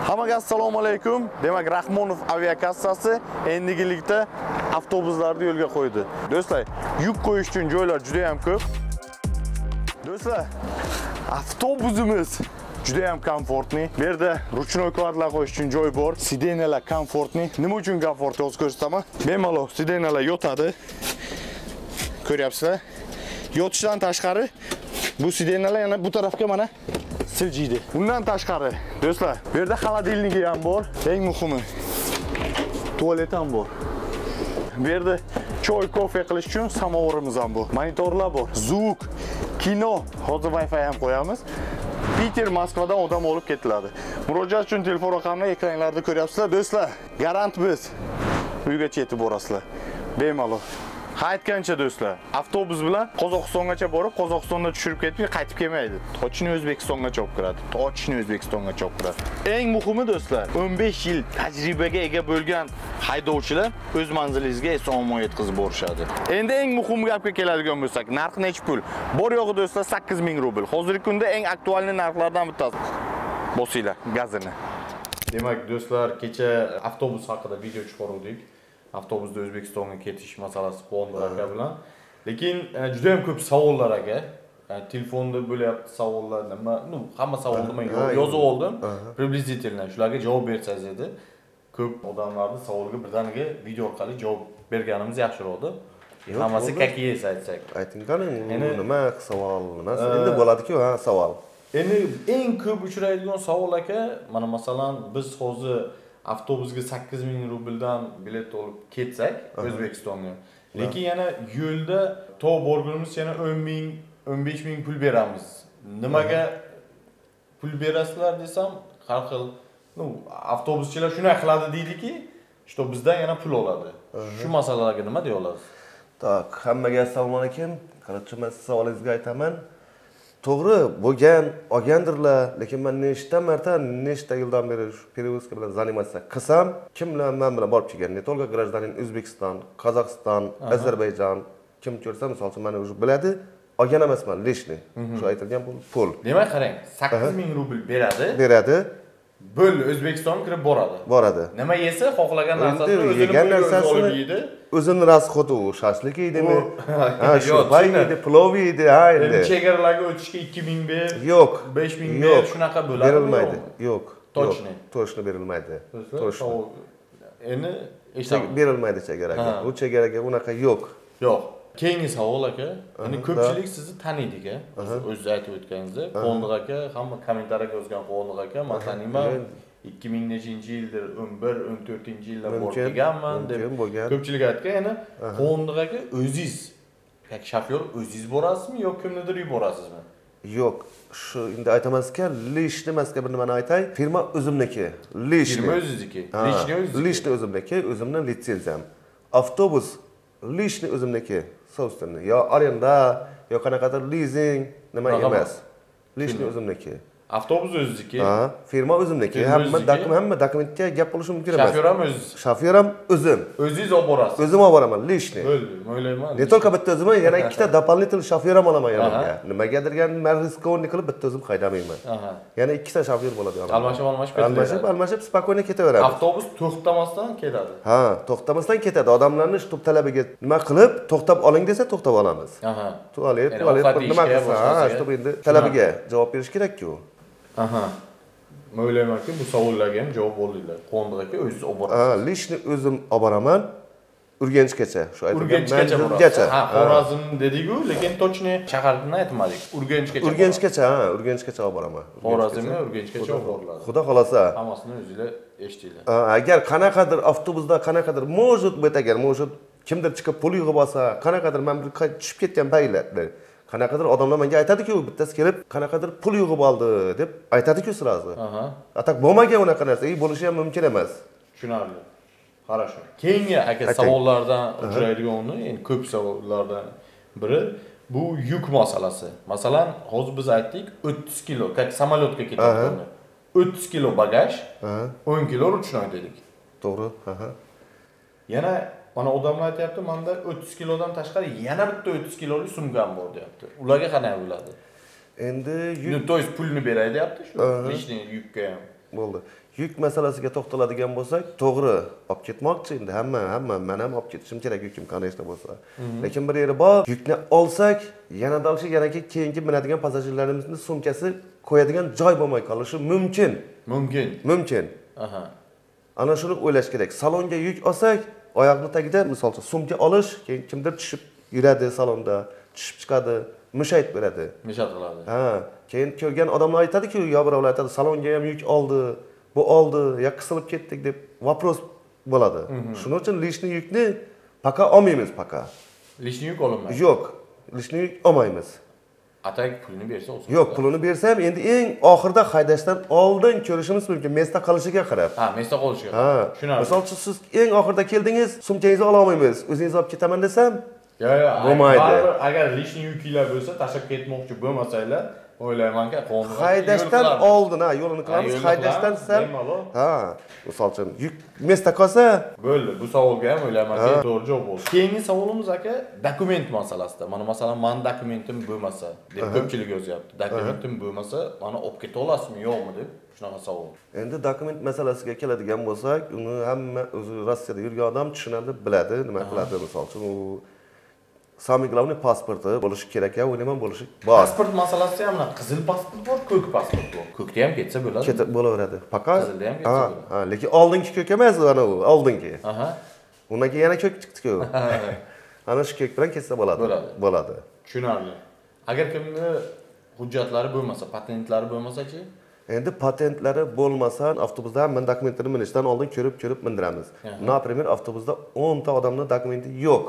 Hammaga assalomu alaykum. Demak, Rahmonov aviakassasi endigilikda avtobuslarni yo'lga qo'ydi. Do'stlar, yuk qo'yish uchun joylar juda ham ko'p. Do'stlar, avtobusimiz juda ham komfortli. Bu yerda ruchnoy kvadlar qo'yish uchun joy bor. Sidenalar komfortli. Nima uchun komfortli o'z ko'rsataman? Bemalol sidenalar yotadi. Ko'ryapsizlar? Yotishdan tashqari bu sidenalar yana bu tarafga mana siljiydi. Bundan tashqari do'stlar, bu yerda xolodilnigi ham bor. Eng muhimi tualet ham bor. Bu yerda choy, kofe qilish uchun samovarimiz ham bor. Monitorlar bor. Zvuk, kino, hozir Wi-Fi ham qo'yamiz. Peter, Moskvadan odam olib ketiladi. Murojaat uchun telefon raqamini ekranlarda ko'ryapsizlar. Do'stlar, garant biz uygacha yetib borasizlar. Bemalol. Qaytgancha do'stlar, avtobus bilan Qozog'istongacha borib, Qozog'istonda tushirib ketib, qaytib kelmaydi. Tochni O'zbekistongacha olib kiradi. Tochni O'zbekistongacha olib kiradi. Eng muhimi do'stlar, 15 yil tajribaga ega bo'lgan haydovchilar o'z manzilingizga eson-omon yetkazib borishadi. Endi eng muhim gapga keladigan bo'lsak, narx necha pul? Bor yo'g'i do'stlar 8000 rubl. Hozirgi kunda eng aktual narxlardan bittasi. Bosinglar gazini. Demak do'stlar, kecha avtobus haqida video chiqardik. Avtobusda O'zbekistonga ketish masalasi Honda aka bilan. Lekin juda ham ko'p savollar aka. Telefonda bo'lyapti savollar, nima, hamma savolni men yozib oldim. Приблизительно shularga javob bersangiz edi. Ko'p odamlarning savoliga birdaniga video orqali javob berganimiz yaxshiroqdi. Hammasi kakiyes aytsak. Ayting qani, nima savol, nima? Endi bo'ladi-ku, ha, savol. Endi eng ko'p uchraydigan savol aka, mana masalan biz hozir avtobusga 8000 rubldan bilet olib ketsak O'zbekistonga. Lekin yana yo'lda to borgunimiz yana 10000, 15000 pul beramiz. Nimaga pul berasizlar desam, har xil, avtobuschilar shunday qiladi deydiki, что bizdan yana pul oladi. Shu masalalarga nima deya olasiz? Tak, hammaga assalomu alaykum. Qarachi, men savolingizga aytaman. To'g'ri, bo'lgan, olgandirlar, lekin men nechta yildan beri shu перевозка bilan заниматься qilsam, kim bilan men bilan borib kelgan? Ne только гражданин O'zbekiston, Qozog'iston, Ozarbayjon, kim ko'rsa, misol uchun meni o'zi biladi, olgan emasman, lishni. Shu aytilgan pul. Demak, qarang, 8000 rubl beradi. Beradi. Bo'l O'zbekistonga kirib boradi. Nima yesa, xohlagan narsasini yegan narsasini yeydi. O'zini rasxoti u, shashlik yeydimi? Ha, shu pay yeydi, plov yeydi, ha endi. Chegaralarga o'tishga 2000 ber, yo'q, 5000 ber, shunaqa bo'ladi. Berilmaydi. Yo'q. To'shni berilmaydi. To'shni. Endi eshitib berilmaydi chegaraga. Bu chegaraga unaqa yo'q. Yo'q. Keyingi savol aka, ya'ni ko'pchilik sizni taniydi-ku. O'zingiz aytib o'tganingizdek, Qo'ndiq aka, hamma kommentariyaga yozgan Qo'ndiq aka, men taniyman. 2000-yildir, 11-14-yillar bor kelganman deb ko'pchilik aytgan. Yana Qo'ndiq aka o'zingiz, yoki shofyor o'zingiz borasizmi yoki kimnidir yuborasizmi? Yo'q. Shu endi aytamaska, lishni emasga bir nimani aytay. Firma o'zimniki. Lishni. Firma o'zingizniki. Lishni o'zimniki, o'zimning litsenziyam. Avtobus lishni o'zimniki. Собственно, yo arenda, yo qanaqadir leasing, nima emas. Lishni o'zimniki. Avtobus o'zingniki. Ha, firma o'zimniki. Hamma dokumentga gap bo'lishi mumkin emas. Shofyor ham o'zingiz. Shofyor ham o'zim. O'zingiz olib borasiz. O'zim olib boraman, lishni. Bo'ldi, o'ylayman. Ne только bitta o'zim, yana ikkita дополнительный shofyor ham olaman yanimga. Nimagadirgan men riskonni qilib bitta o'zim haydamayman. Yana ikkita shofyor bo'ladi yanimda. Almashib spokойно ketaveradi. Avtobus to'xtamasdan ketadi. Ha, to'xtamasdan ketadi. Odamlarni shu talabiga nima qilib, to'xtab oling desa to'xtab olamiz. Tualet, nima qilsa, ha, shu endi talabiga javob berish kerak-ku. Men o'ylaymanki, bu savollarga ham javob oldinglar. Qo'ndiq aka o'zingiz olib borasiz. Ha, lishni o'zim olib boraman. Urganchgacha, shu aytgan. Urganchgacha. Ha, Xorazm dediku, lekin to'chni shaharni aytmadik. Urganchgacha, ha, Urganchgacha olib boraman. Xorazmga Urganchgacha olib boriladi. Xudo xolasa. Hammasini o'zingizlar eshitdinglar. Agar qanaqadir avtobusda qanaqadir может быть agar kimdir chiqib pul yig'ib olsa, qanaqadir men bir tushib ketgan paytlarda qanaqadir odamlar menga aytadi-ku, bittasi kelib, qanaqadir pul yig'ib oldi deb aytadi-ku sirazi. Atak bo'lmagan unaqa narsa, bo'lishi ham mumkin emas. Tushunarli. Хорошо. Keyingi aka savollardan uchraydigani, endi ko'p savollardan biri bu yuk masalasi. Masalan, hozir biz aytdik 30 kilo, как samolyotga ketadi. 30 kilo bagaj, 10 kilo ruchnoy dedik. To'g'ri, Yana mana odamlar aytayapti, menda 30 kilodan tashqari yana bitta 30 kilolik sumkam bor deyapti. Ularga qanday bo'ladi? Endi yuk, to есть pulni beray deyapti shu lishni yukka ham. Bo'ldi. Yuk masalasiga to'xtaladigan bo'lsak, to'g'ri, olib ketmoqchi endi hamma men ham olib ketishim kerak yukim qanday bo'lsa. Lekin bir yeri bor, yukni olsak, yana dalshi yana keyingi minadigan passajirlarimizning sumkasi qo'yadigan joy bo'lmay qolishi mumkin. Mumkin. Aha. Ana shuni o'ylash kerak. Salonga yuk olsak, oyoqni tagida misolcha sumka olish, keyin kimdir tushib yuradi salonda, tushib chiqadi, mushayt beradi. Mishat qiladi. Ha, keyin ko'rgan odamlar aytadi-ku, yo birovlar aytadi, salonga ham yuk oldi, bu oldi, ya qisilib ketdik deb vopros bo'ladi. Shuning uchun lishni yukni paka olmaymiz paka. Lishni yuk olinmaydi. Yo'q, lishni yuk olmaymiz. Atak pulini bersa olsin. Yo'q, pulini bersam, endi eng oxirida haydashdan oldin ko'rishimiz mumkin, mesda qolishiga qarab. Ha, mesda qolishiga. Ha, tushunarli. misol uchun siz eng oxirida keldingiz, sumkangizni ola olmaymiz. O'zingiz olib ketaman desam, Yo'q, bo'lmaydi. Agar lishni yukinglar bo'lsa, tashlab ketmoqchi bo'lmasanglar, o'ylaymanki, qonun. haydashdan oldin, yo'lini qilamiz, haydashdan sal. Ha, misol uchun yuk mesda qolsa, Bo'ldi. Bu savolga ham o'ylaymanki, to'g'ri javob bo'ldi. Keyingi savolimiz aka, dokument masalasida. Mana masalan, men dokumentim bo'lmasa, deb ko'pchilik yozyapti. Dokumentim bo'lmasa, mana olib keta olasizmi, yo'qmi deb shunaqa savol. endi dokument masalasiga keladigan bo'lsak, uni hamma o'zi Rossiyada yurgan odam tushunadi, biladi, nima qiladi. Misol uchun u самый главный pasporti bo'lishi kerak, o'ylayman bo'lishi bor. Pasport masalasida ham qizil pasport bor, ko'k pasport bor. Ko'kda ham ketsa bo'ladi. Ketib bo'laveradi. Faqat Qizilda ham ketsa bo'ladi. ha, lekin oldingi ko'k emas, ana u, oldingi. Aha. Undan keyin yana ko'k chiqdi-ku. Ana shu ko'k bilan ketsa bo'ladi. Bo'ladi. Tushunarli. Agar kimni hujjatlari bo'lmasa, patentlari bo'lmasa-chi? Endi patentlari bo'lmasa, avtobusda men dokumentini minishdan oldin ko'rib mindiramiz. Например, avtobusda 10 ta odamning dokumenti yo'q.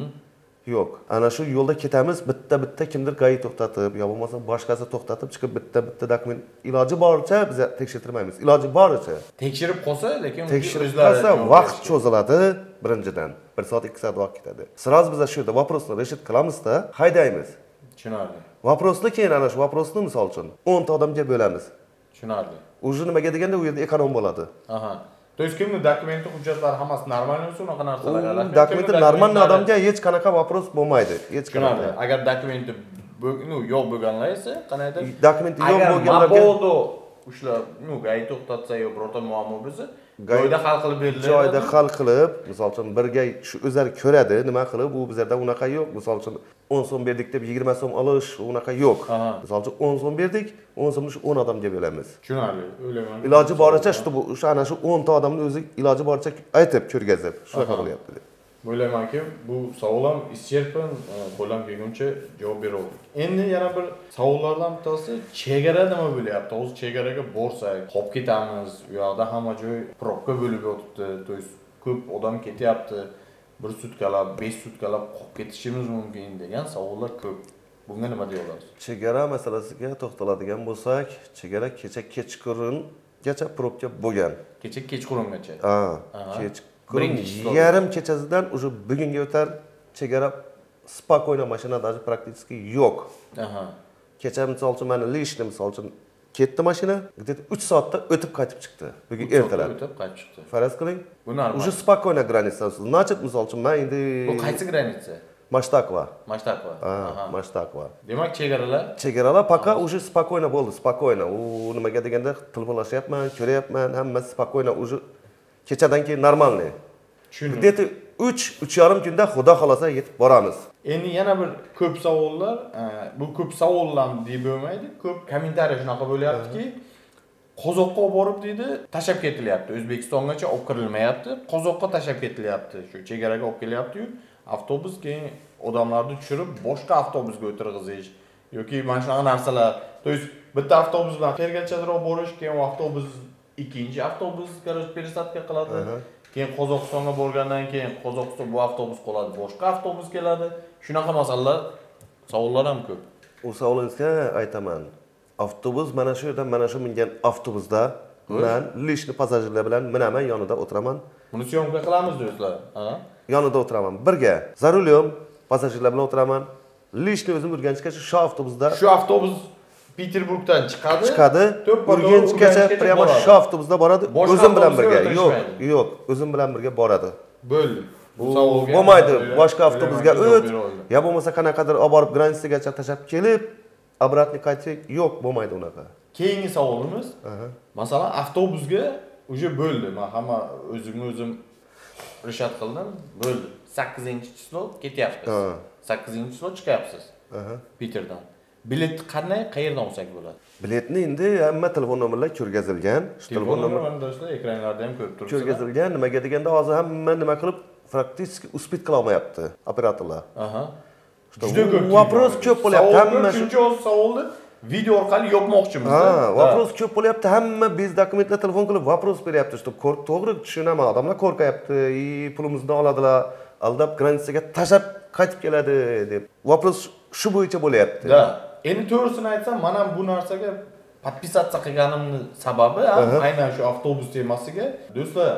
Yo'q. Ana shu yo'lda ketamiz, bitta kimdir GAI to'xtatib, yo bo'lmasa boshqasi to'xtatib chiqib bitta dokument iloji boricha biz tekshirtirmaymiz. Iloji boricha. Tekshirib qolsa, lekin Tekshirib qolsa vaqt cho'ziladi birinchidan. 1 soat 2 soat vaqt ketadi. Сразу biz shu yerda vопросni решит qilamizda, haydaymiz. Tushunarli. Vопроsni keyin ana shu vопроsni misol uchun 10 ta odamga bo'lamiz. Tushunarli. Уже nimaga deganda u yerda ekonom bo'ladi. Aha. То есть kimni dokumenti, hujjatlari hammasi normal bo'lsa, unaqa narsalar aralashmaydi. Dokumenti normal odamga hech qanaqa vopros bo'lmaydi. Hech qanaqa. Agar dokumenti yo'q bo'lganlar esa, qanaydir dokumenti yo'q bo'lganlarga mabodo ushlar, GAI to'xtatsa yo birorta muammo bo'lsa, joyda hal qilib beriladi. Joyda hal qilib, misol uchun birga shu o'zlari ko'radi, nima qilib, u bizlarda unaqa yo'q. Misol uchun 10 so'm berdik deb 20 so'm olish, unaqa yo'q. Misol uchun 10 so'm berdik, 10 so'mni shu 10 odamga bo'lamiz. Tushunarli. O'ylayman. Iloji boricha shu ana shu 10 ta odamni o'zi iloji boricha aytib ko'rgazib, shunaqa bo'lyapti deb. O'ylaymanki, bu savol ham ischerpan, qo'ldan kelguncha javob beroldik. Endi yana bir savollardan bittasi, chegara nima bo'lyapti? O'zi chegaraga borsak, qolib ketamiz, u yoqda hamma joy probka bo'lib yotibdi, to есть ko'p odam ketyapti. 1 sutkalab, 5 sutkalab qolib ketishimiz mumkin degan savollar ko'p. Bunga nima deya olasiz? Chegara masalasiga to'xtaladigan bo'lsak, chegara kecha kechqurungacha probka bo'lgan. Kecha kechqurungacha. Kechqurun yarim kechasidan уже bugunga o'tar chegara spokойно mashina даже практически yo'q. Aha. Kecha misol uchun mana lishni misol uchun ketdi mashina, где-то 3 soatda o'tib qaytib chiqdi. Bugun ertalab. O'tib qaytib chiqdi. Faraz qiling. Bu normal. Уже спокойно граница. Значит, misol uchun men endi Bu qaysi granitsa? Mashtakva. Mashtakva. Mashtakva. Demak, chegaralar пока уже спокойно bo'ldi, спокойно. U nimaga deganda tilbolashyapman, ko'ryapman, hammasi спокойно уже kechadan keyin normalniy. Где-то 3-3,5 kunda xudo xolasa yetib boramiz. Endi yana bir ko'p savollar, bu ko'p savollar deb bo'lmaydi, ko'p kommentariy shunaqa bo'lyaptiki, Qozoqqa olib borib deydi, tashab ketilyapti. O'zbekistongacha olib kirilmayapti, Qozoqqa tashab ketilyapti. Shu chegaraga olib kelyapti-yu, avtobus keyin odamlarni tushirib boshqa avtobusga o'tirg'izish yoki mana shunaqa narsalar. To есть bitta avtobus bilan Tergalchadroq borish, keyin avtobus ikkinchi avtobus garaj пересадка qiladi. Keyin Qozog'istonga borgandan keyin Qozog'iston bu avtobus qoladi, boshqa avtobus keladi. Shunaqa masalalar, savollar ham ko'p. U savolingizga aytaman. Avtobus mana shu yerdan mana shu mingan avtobusda men lishni passajirlar bilan minaman, yonida o'tiraman. Buni syomka qilamiz do'stlar. Yonida o'tiraman. Birga zarulyom passajirlar bilan o'tiraman. Lishni o'zim Urganchgacha shu avtobusda. Shu avtobus Peterburgdan chiqadi. Urganchgacha prямо shu avtobusda boradi. O'zim bilan birga. Yo'q, o'zim bilan birga boradi. Bo'ldi. Bu bo'lmaydi. Boshqa avtobusga o't, yo bo'lmasa qanaqadir olib borib granitsagacha tashab kelib, обратный qaytib yo'q, bo'lmaydi unaqa. keyingi savolimiz. Masalan, avtobusga уже bo'ldi. Men hamma o'zim rishat qildim, bo'ldi. 8-chislo ketyapsiz. 8-chislo chiqyapsiz. Peterdan. Biletni qanday, qayerdan olsak bo'ladi? Biletni endi hamma telefon nomerlar ko'rgazilgan. Telefon nomerlari do'stlar ekranlarda ham ko'rib turibsiz. Ko'rgazilgan. Nimaga deganda hozir hamma nima qilib praktik uspit qila olmayapti operatorlar. Juda ko'p вопрос ko'p bo'lyapti. Hamma shuncha savolni video orqali yopmoqchimiz. вопрос ko'p bo'lyapti. Hamma biz dokumentlar telefon qilib вопрос beryapti. To'g'ri tushunaman. Odamlar qo'rqyapti. Pulimizni oladilar, aldab granitsaga tashab qaytib keladi deb. Вопрос shu bo'yicha bo'lyapti. Da. Endi to'g'risini aytsam, men ham bu narsaga подписаться qilganimning sababi aynan shu avtobus temasiga. Do'stlar,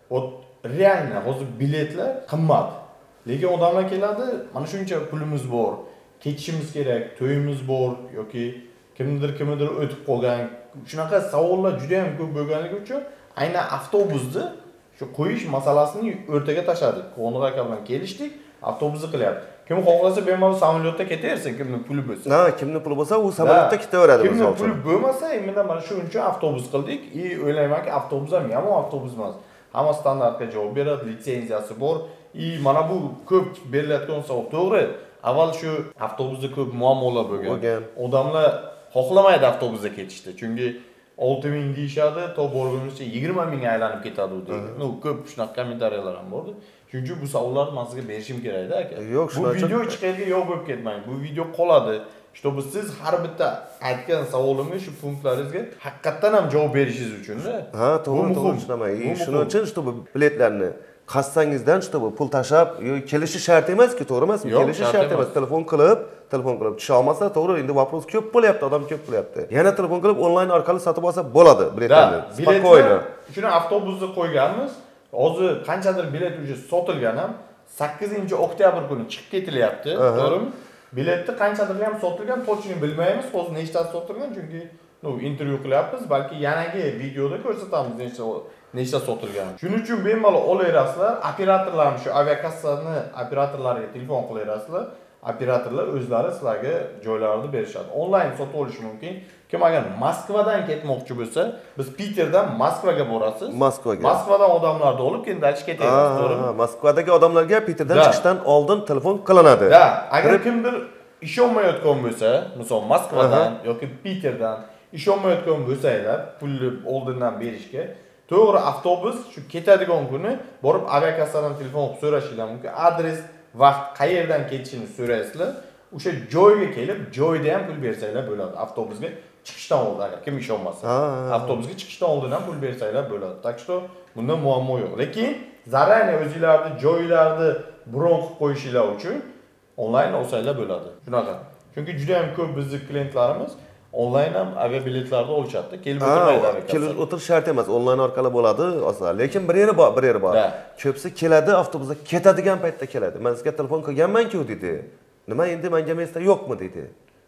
reально hozir biletlar qimmat. Lekin odamlar keladi, mana shuncha pulimiz bor, ketishimiz kerak, to'yimiz bor yoki kimdir o'tib qolgan. Shunaqa savollar juda ham ko'p bo'lganligi uchun aynan avtobusni shu qo'yish masalasini o'rtaga tashladik. Qo'ng'ir aka bilan kelishdik, avtobusni qilyapti. Kim xohlasa bemalol samolyotda ketaversin, kimning puli bo'lsa. Kimning puli bo'lsa, u samolyotda ketaveradi. Kimning puli bo'lmasa, endi mana shu uchun avtobus qildik. O'ylaymanki, avtobus ham yomon avtobus emas. Hamma standartga javob beradi, litsenziyasi bor. Mana bu ko'p berilayotgan savol. To'g'ri, avval shu avtobusda ko'p muammolar bo'lgan. Odamlar xohlamaydi avtobusda ketishni. Chunki 6000 deyishadi, to borgunimizcha 20000 ga aylanib ketadi u deydi. Ko'p shunaqa kommentariyalar ham bordi. Shuning uchun bu savollarni men sizga berishim kerak-da aka. Bu video chiqarga yo'q bo'lib ketmang. Bu video qoladi. Чтобы siz har bitta aytgan savolimga shu punktlaringizga haqiqatan ham javob berishingiz uchun-da. To'g'ri tushunaman. Shuning uchun чтобы biletlarni qassangizdan pul tashab, kelishi shart emas-ku, to'g'ri emasmi? Kelishi shart emas. Telefon qilib tusha olmasa, to'g'ri, endi вопрос ko'p bo'lyapti, odam ko'p bo'lyapti. Yana telefon qilib onlayn orqali sotib olsa bo'ladi biletlarni. Spokойно. Shuni avtobusda qo'yganmiz. Hozir qanchadir bilet уже sotilgan ham 8-oktyabr kuni chiqib ketilyapti, to'g'rimi? Biletni qanchadir ham sotilgan, to'g'rini bilmaymiz. Hozir nechtasi sotilgan, chunki intervyu qilyapmiz, balki yanagi videoda ko'rsatamiz nechta sotilgan. Shuning uchun bemalol olaverasizlar, operatorlar shu aviakassani operatorlariga telefon qilaverasizlar. Operatorlar o'zlari sizlarga joylarni berishadi. Onlayn sotib olish mumkin. Kim agar Moskvadan ketmoqchi bo'lsa, biz Peterdan Moskvaga borasiz. Moskvadan odamlarni olib keyin ketamiz, to'g'rimi? Moskvadagi odamlarga Peterdan chiqishdan oldin telefon qilinadi. Agar kimdir ishonmayotgan bo'lsa, masalan Moskvadan yoki Peterdan ishonmayotgan bo'lsanglar, pulni oldindan berishga, to'g'ri avtobus shu ketadigan kuni borib aviakassadan telefon qilib so'rashinglar mumkin. Adres, vaqt, qayerdan ketishini so'raysizlar. O'sha joyga kelib, joyda ham pul bersanglar bo'ladi. Avtobusga chiqishdan oldin agar kim ishonmasa. Avtobusga chiqishdan oldin ham pul bersanglar bo'ladi. Tak что bunda muammo yo'q. Lekin zarani o'zingizlarni joylarni bron qilib qo'yishinglar uchun onlayn olsanglar bo'ladi. Shunaqa. Chunki juda ham ko'p bizning klientlarimiz onlayn ham aviabiletlarni olishadi. Kelib o'tirmaydi. Kelib o'tirish shart emas, onlayn orqali bo'ladi, aslida. Lekin bir yeri bor. Ko'psi keladi, avtobusda ketadigan paytda keladi. Men sizga telefon qilganman-ku dedi. Nima endi menga mesta yo'qmi dedi.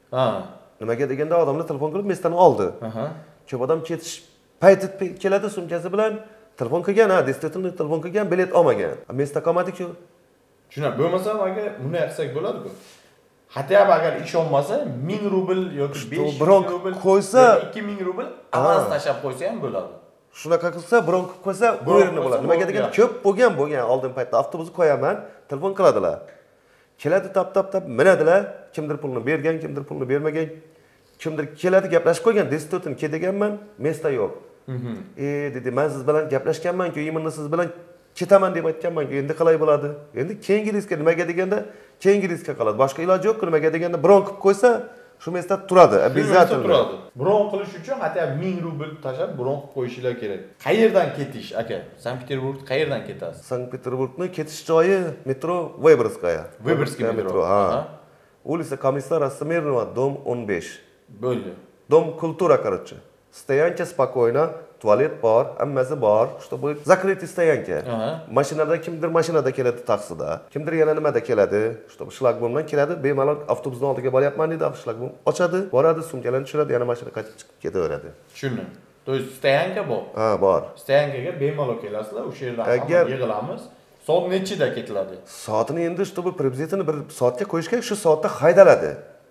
Nimaga deganda odamlar telefon qilib mestani oldi. Ko'p odam ketish payti keladi sumkasi bilan telefon qilgan, действительно telefon qilgan, bilet olmagan. Mesta qolmadi-ku. Shuna bo'lmasa, agar buni yapsak bo'ladi-ku. Hatto agar ishonmasa 1000 rubl yoki 500 rubl qo'ysa, 2000 rubl avans tashab qo'ysa ham bo'ladi. Shunaqa qilsa, bron qilib qo'ysa, bu yerni bo'ladi. Nimaga deganda ko'p bo'lgan oldin paytda avtobusni qo'yaman, telefon qiladilar. Keladi tap minadilar, kimdir pulni bergan, kimdir pulni bermagan, kimdir keladi gaplashib qo'ygan, destotin ketaganman, mesta yo'q. Dedi, men siz bilan gaplashganman-ku, endi siz bilan ketaman deb aytganman-ku, endi qalay bo'ladi? Endi keyingi riskka nimaga deganda, keyingi riskka qoladi. Boshqa iloji yo'q, nimaga deganda bron qilib qo'ysa, shu mesta turadi, обязательно turadi. Bron qilish uchun hatto 1000 rubl tashab bron qilib qo'yishinglar kerak. Qayerdan ketish aka? Sankt-Peterburgga qayerdan ketasiz? Sankt-Peterburgning ketish joyi metro Выборгская. Выборгский metro. Улица Комиссара Смирнова, дом 15. Bo'ldi. Дом культура, короче. Стоянка спокойно, tualet bor, hammasi bor, чтобы закрытый стоянка. Mashinada kimdir mashinada keladi taksida, kimdir yana nimada keladi, чтобы shlagbaumdan keladi, bemalol avtobusning oldiga boryapman deydi, shlagbaum ochadi, boradi, sumkalarni tushiradi, yana mashina qaytib chiqib ketaveradi. Tushundim. То есть stoyanka bor. Bor. Stoyankaga bemalol kelasizlar, o'sha yerda hamma yig'ilamiz. Soat nechida ketiladi? Soatini endi чтобы приблизительно bir soatga qo'yish kerak, shu soatda haydaladi.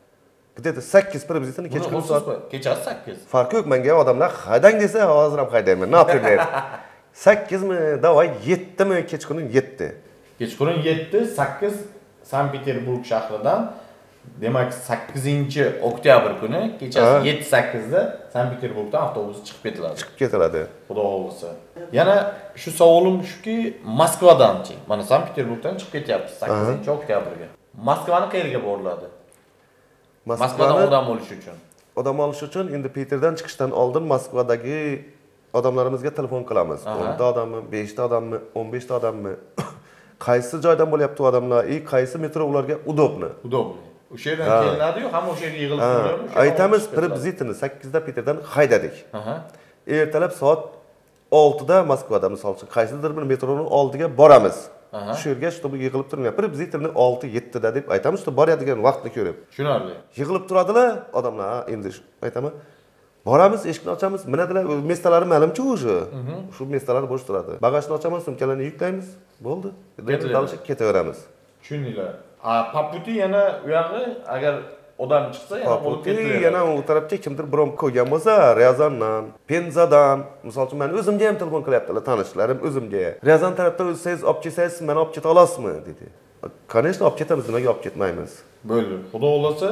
Где-то 8 približno kechki Buni soat. kechasi 8. Farqi yo'q, menga odamlar haydang desa, hozir ham haydayman. Например. 8 mi, davay 7 mi kechqurun 7. Kechqurun 7, 8 Sankt-Peterburg shahridan demak 8-oktyabr kuni kechasi 7-8 da Sankt-Peterburgdan avtobus chiqib ketiladi. Chiqib ketiladi. Xudo xohlasa. Yana shu savolim shuki, Moskvadanchi. Mana Sankt-Peterburgdan chiqib ketyapmiz 8-oktyabrga. Moskvani qayerga boriladi? Moskvadan odam olish uchun. Odam olish uchun endi Peterdan chiqishdan oldin Moskvadagi odamlarimizga telefon qilamiz. 10 ta odammi, 5 ta odammi, 15 ta odammi? Qaysi joydan bo'lyapti odamlar? Qaysi metro ularga udobni? Udobni. O'sha yerdan kelinadi-yu, hamma o'sha yerga yig'ilib turadi. Aytamiz, približno 8 da Peterdan haydadik. Ertalab soat 6 da Moskvada misol uchun qaysidir bir metroning oldiga boramiz. Shu yerga shtob yig'ilib turgan. Približno 6-7 da deb aytamiz, shtob boradigan vaqtni ko'rib. Tushunarli. Yig'ilib turadilar odamlar, endi aytaman. Boramiz, eshikni ochamiz, minadilar, mestalari ma'lumchi o'sha. Shu mestalar bo'sh turadi. Bagajni ochamiz, sumkalarni yuklaymiz, bo'ldi. Dalcha ketaveramiz. Tushundinglar. Paputi yana u yog'i agar odam chiqsa yana olib ketilaveradi. Yana u tarafga kimdir biron qo'ygan bo'lsa, Ryazandan, Penzadan, misol uchun men o'zimga ham telefon qilyaptilar, tanishlarim o'zimga. Ryazan tarafdan o'zingiz olib kelsangiz, meni olib keta olasizmi dedi. Конечно, olib ketamiz, nimaga olib ketmaymiz? Bo'ldi. Xudo xolasa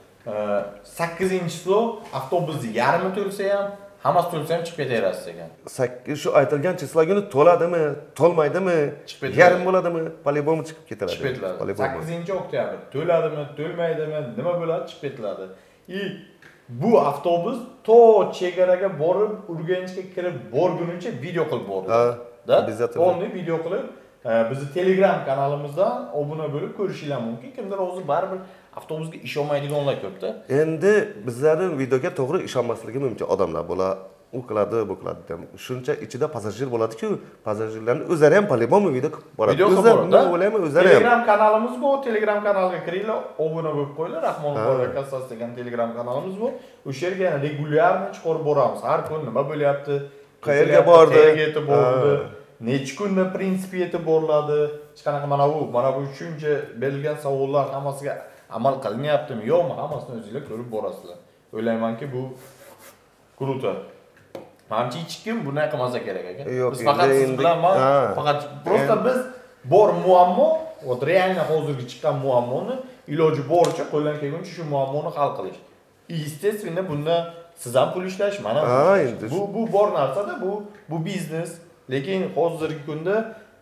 8-chisi avtobusni yarmi to'lsa ham, hammasi to'lsa ham chiqib ketaverasiz ekan. 8 shu aytilgan chislo kuni to'ladimi, to'lmaydimi, yarim bo'ladimi, по-любому chiqib ketiladi. Chiqib ketiladi. 8-oktyabr to'ladimi, to'lmaydimi, nima bo'ladi, chiqib ketiladi. Bu avtobus to chegaraga borib, Urganchga kirib borguncha video qilib bordi. Onni video qilib bizni Telegram kanalimizdan obuna bo'lib ko'rishingiz mumkin. Kimdir o'zi baribir avtobusga ishonmaydiganlar ko'pda. Endi bizlarning videoga to'g'ri ishonmasligi mumkin odamlar bo'lar. U qiladi, bu qiladi deb. Shuncha ichida passajir bo'ladi-ku, passajirlarning o'zlari ham по-любому video qilib boradi. O'zlari o'ylayman, o'zlari ham. Telegram kanalimiz bor, Telegram kanaliga kiringlar, obuna bo'lib qo'yinglar. Rahmonov kassasi degan Telegram kanalimiz bor. O'sha yerga yana regularni chiqarib boramiz. Har kun nima bo'lyapti, qayerga bordi, qayerga yetib bordi, necha kunda prinsipi yetib boriladi. Hech qanaqa mana bu shuncha berilgan savollar hammasiga amal qilinyaptimi, yo'qmi, hammasini o'zingizlar ko'rib borasizlar. O'ylaymanki, bu kruto. Menimcha hech kim bunday qilmasa kerak ekan. Biz faqat siz bilan faqat просто biz bor muammo, вот реально hozirgi chiqqan muammoni iloji boricha qo'ldan kelguncha shu muammoni hal qilish. Естественно, bunda siz ham pul ishlash, mana bu bor narsada, bu biznes. Lekin hozirgi kunda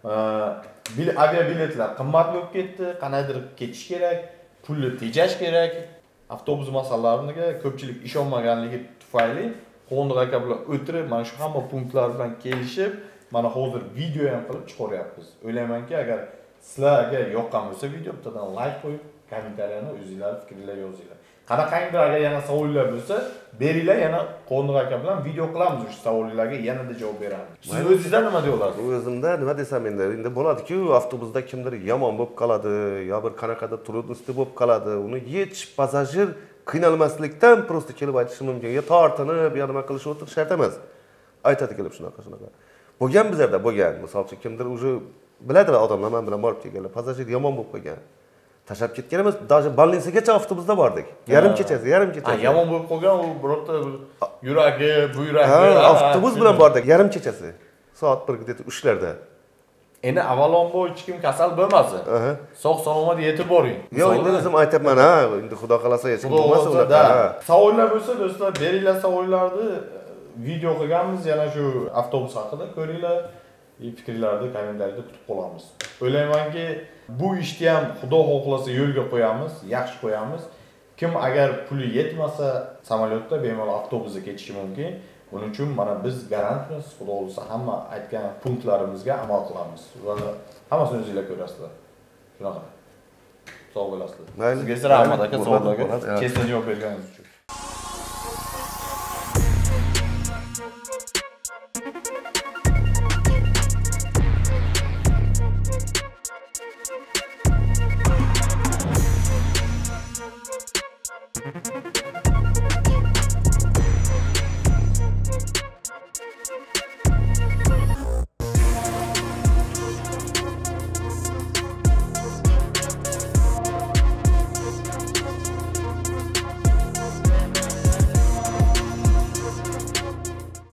aviabiletlar qimmat bo'lib ketdi, qanaydir ketish kerak, pulni tejash kerak. Avtobus masalalariga ko'pchilik ishonmaganligi tufayli Qo'ndiq aka bilan o'tirib, mana shu hamma punktlar bilan kelishib, mana hozir video ham qilib chiqaryapmiz. O'ylaymanki, agar sizlarga yoqqan bo'lsa video, bittadan like qo'yib, kommentariyani o'zingizlar fikrlar yozinglar. Qanaqangidir agar yana savollar bo'lsa, beringlar, yana Qo'ndiq aka bilan video qilamiz o'sha savollarga, yanada javob beramiz. Siz o'zingizlar nima deyolasiz? O'zimda nima desam endi bo'ladi-ku, avtobusda kimdir yomon bo'lib qoladi, yo bir qanaqadir trudnosti bo'lib qoladi. Uni hech passajir qiynalmaslikdan prosta kelib aytishi mumkin. Ya tortinib, ya nima qilish o'tir shart emas. Aytadi kelib shunaqa. Bo'lgan bizlarda bo'lgan. Misol uchun kimdir o'zi biladilar odamlar men bilan borib kelganlar. Passajir yomon bo'lib qolgan. Tashab ketganimiz, даже больницagacha avtobusda bordik. Yarim kechasi. Yomon bo'lib qolgan, u birorta yuragi, buyragi. Avtobus bilan bordik, yarim kechasi. Soat 1:03larda. Endi avvalambor hech kim kasal bo'lmasin. Sog'-salomat yetib boring. Yo'q, endi o'zim aytayapman, endi xudo xolasa hech kim bo'lmasa unaqa. Savollar bo'lsa, do'stlar, beringlar savollarni. Video qilganmiz, yana shu avtobus haqida ko'ringlar. Fikrlarni kommentariyada kutib qolamiz. O'ylaymanki, bu ishni ham xudo xohlasa yo'lga qo'yamiz, yaxshi qo'yamiz. Kim agar puli yetmasa, samolyotda bemalol avtobusga ketishi mumkin. Buning uchun mana biz garantmiz, xudo xolasa hamma aytgan punktlarimizga amal qilamiz va hammasini o'zingizlar ko'rasizlar. Shunaqa. Sog' bo'lasizlar. Sizga rahmat aka, savollarga tezda javob berganingiz uchun.